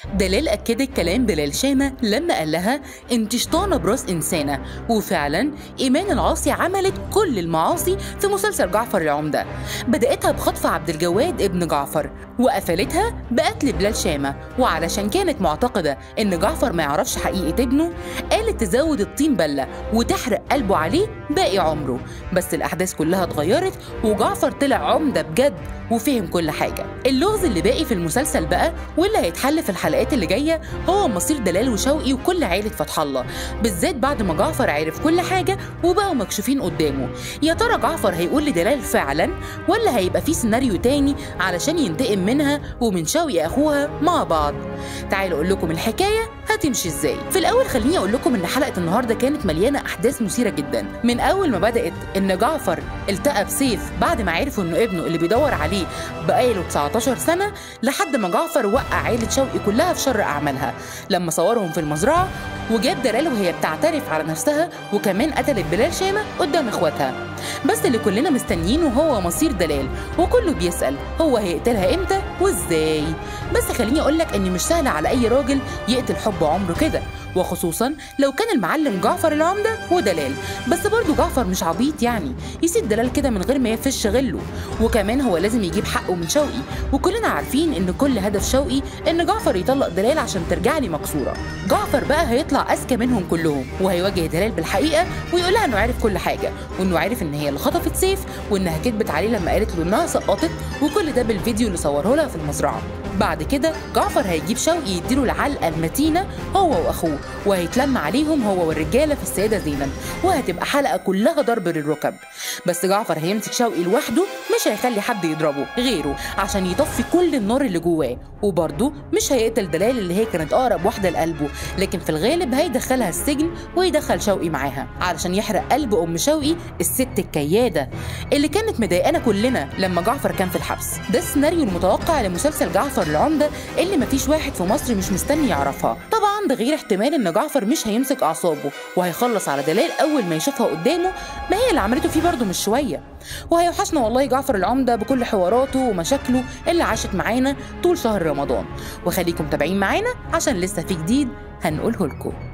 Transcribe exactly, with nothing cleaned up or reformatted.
دلال أكدت كلام دلال شامة لما قال لها انت شطانة براس إنسانة. وفعلا إيمان العاصي عملت كل المعاصي في مسلسل جعفر العمدة، بدأتها بخطف عبد الجواد ابن جعفر وقفلتها بقتل بلال شامة، وعلشان كانت معتقدة إن جعفر ما يعرفش حقيقة ابنه قالت تزود الطين بلة وتحرق قلبه عليه باقي عمره. بس الأحداث كلها اتغيرت وجعفر طلع عمدة بجد وفهم كل حاجة. اللغز اللي باقي في المسلسل بقى واللي هيتحل في الحلقات اللي جاية هو مصير دلال وشوقي وكل عائلة فتح الله، بالذات بعد ما جعفر عرف كل حاجة وبقوا مكشوفين قدامه. يا ترى جعفر هيقول لدلال فعلا ولا هيبقى في سيناريو تاني علشان ينتقم منها ومن شوقي أخوها مع بعض؟ تعالوا أقول لكم الحكاية هتمشي ازاي. في الأول خليني أقول لكم إن حلقة النهاردة كانت مليانة أحداث مثيرة جدا، من أول ما بدأت إن جعفر التقى بسيف بعد ما عرفوا إنه ابنه اللي بيدور عليه بقاله تسعتاشر سنة، لحد ما جعفر وقع عيلة شوقي كلها في شر أعمالها لما صورهم في المزرعة وجاب دلال وهي بتعترف على نفسها، وكمان قتلت بلال شامة قدام إخواتها. بس اللي كلنا مستنيينه هو مصير دلال، وكله بيسأل هو هيقتلها إمتى وإزاي. بس خليني أقولك إن مش سهل على أي راجل يقتل حب عمره كده، وخصوصا لو كان المعلم جعفر العمدة ودلال. بس برضه جعفر مش عبيط يعني يسيب دلال كده من غير ما يفش غله، وكمان هو لازم يجيب حقه من شوقي، وكلنا عارفين ان كل هدف شوقي ان جعفر يطلق دلال عشان ترجع لي مكسوره. جعفر بقى هيطلع اذكى منهم كلهم وهيواجه دلال بالحقيقه ويقولها انه عارف كل حاجه، وانه عارف ان هي اللي خطفت سيف، وانها كدبت عليه لما قالت له انها سقطت، وكل ده بالفيديو اللي صوره لها في المزرعه. بعد كده جعفر هيجيب شوقي يديله العلقه المتينه هو واخوه، وهيتلم عليهم هو والرجاله في السيده زينب، وهتبقى حلقه كلها ضرب للركب. بس جعفر هيمسك شوقي لوحده، مش هيخلي حد يضربه غيره عشان يطفي كل النار اللي جواه، وبرضه مش هيقتل دلال اللي هي كانت اقرب واحده لقلبه، لكن في الغالب هيدخلها السجن ويدخل شوقي معاها علشان يحرق قلب ام شوقي الست الكياده اللي كانت مضايقانا كلنا لما جعفر كان في الحبس. ده السيناريو المتوقع لمسلسل جعفر العمدة اللي مفيش واحد في مصر مش مستني يعرفها. طبعا ده غير احتمال ان جعفر مش هيمسك اعصابه وهيخلص على دلال اول ما يشوفها قدامه، ما هي اللي عملته فيه برضه مش شويه. وهيوحشنا والله جعفر العمدة بكل حواراته ومشاكله اللي عاشت معانا طول شهر رمضان. وخليكم متابعين معانا عشان لسه في جديد هنقوله لكم.